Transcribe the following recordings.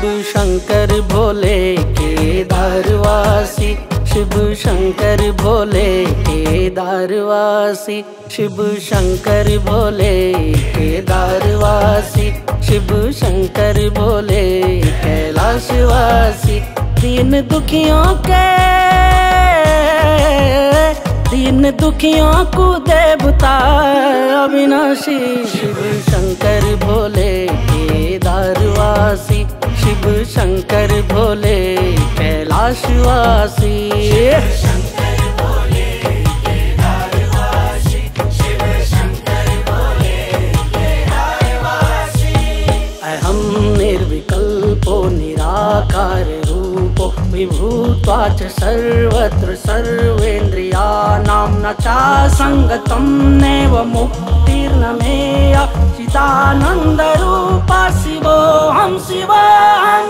शिव शंकर भोले केदारवासी, शिव शंकर भोले केदारवासी, शिव शंकर भोले केदारवासी, शिव शंकर भोले कैलाशवासी। दीन दुखियों को देवता अविनाशी, शिव शंकर भोले केदारवासी, शिव शंकर भोले कैलाशवासी। अहं निर्विकल्पो निराकार रूपो विभूत्वाच सर्वत्र सर्वेन्द्रियाणां न चासंगतं नैव मुक्तिर्न मेया। चिदानन्दरूपा शिवोऽहं शिवोऽहम्।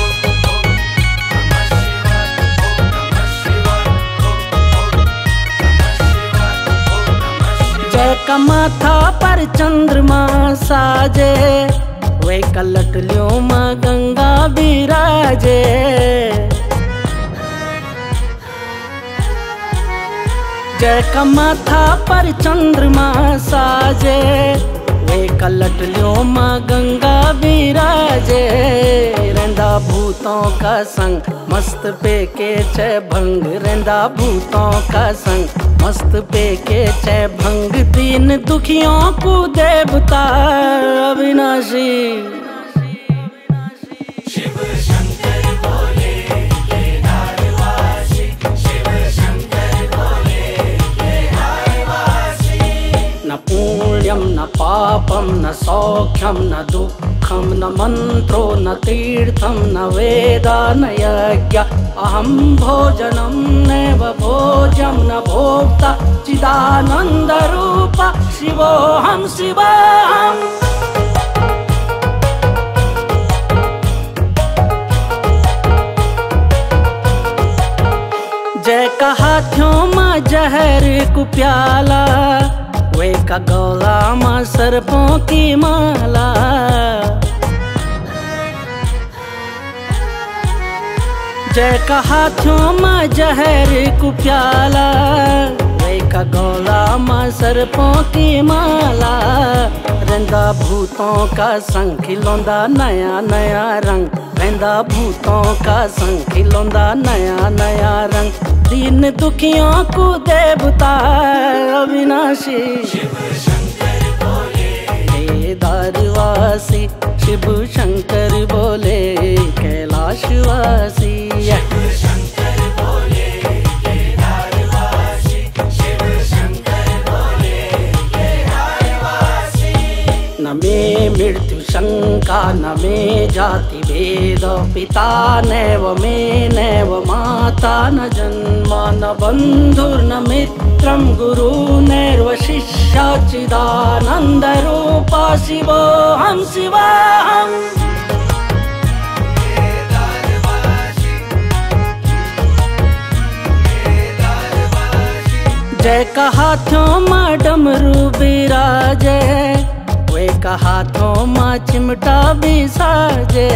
जय का माथा पर चंद्रमा साजे, वे कलटलियों माँ गंगा बिराजे। जय का माथा पर चंद्रमा साजे, वे कलटलियों माँ गंगा बिराजे। रेंदा भूतों का संग मस्त पे के चय भंग, रेंदा भूतों का संग मस्त पे के चय भंग। दीन दुखियों को देवता अविनाशी, शिव शंकर भोले केदारवासी, शिव शंकर भोले केदारवासी। न पुण्यम न पापम न सौख्यम न दुःखम न मंत्रो न तीर्थम न वेदा न यज्ञ। अहं भोजनं नैव भोज्यं न भोक्ता, चिदानन्दरूपा शिवोऽहं शिवोऽहम्। जय का हाथों माँ जहर को प्याला, वे का गला माँ सर्पों की माला। जय का हाथों माँ जहर को प्याला, वे का गला माँ सर्पों की माला। रेंदा भूतों का संग खिलौंदा नया नया रंग, रेंदा भूतों का संग खिलौंदा नया नया रंग। दीन दुखियों को देवता अविनाशी, शिव शंकर भोले केदारवासी, शिव शंकर भोले कैलाशवासी। शिव शंकर भोले केदारवासी, शिव शंकर भोले केदारवासी। न मे मृत्यु शंका न मे जाति भेद, पिता नैव मे नैव माता न जन्म न बन्धुर्न मित्रं गुरु नैव शिष्या। चिदानन्दरूपा शिवोऽहं शिवोऽहम्। जय का हाथों माँ डमरू बिराजे, वे का हाथों माँ चिमटा भी साजे।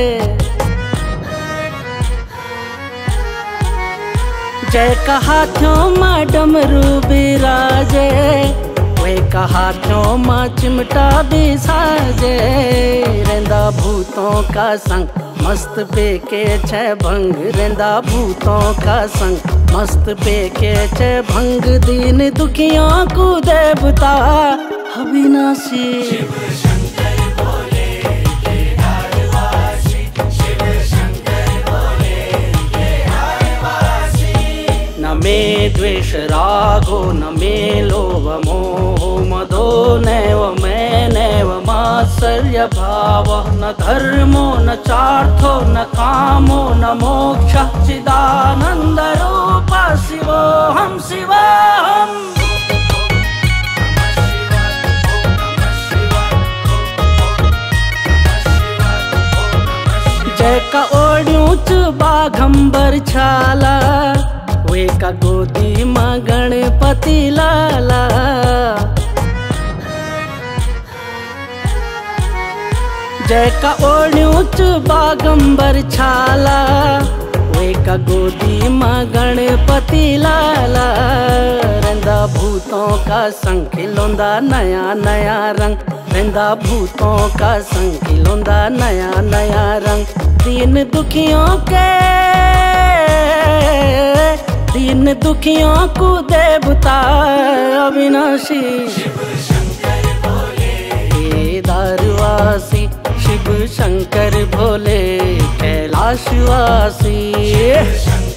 जय का हाथों माँ डमरू बिराजे, वे का हाथों माँ चिमटा भी साजे। रेंदा भूतों का संग मस्त पे के छह भंग, रेंदा भूतों का संग मस्त पे के छह भंग। दीन दुखियों को देवता अविनाशी, शिव शंकर भोले केदारवासी, शिव शंकर भोले केदारवासी। न मे द्वेष रागो न मे लोभ मोह मदो नैव मे नैव मात्सर्य भाव। न धर्मो न चार्थो न कामो न मोक्ष। चिदानन्दरूपा शिवोऽहं शिवोऽहम्। जय का ओढ़ूं च बाघंबर छाला, वे का गोदी माँ गणपति लाला। जय का ओढ़्यूच बागंबर छाला वे का गोदी माँ गणपति लाला रंदा भूतों का संग खिलौंदा नया नया रंग रंदा भूतों का संग खिलौंदा नया नया रंग दीन दुखियों को देवता अविनाशी शिव शंकर भोले केदारवासी शिव शंकर भोले कैलाशवासी।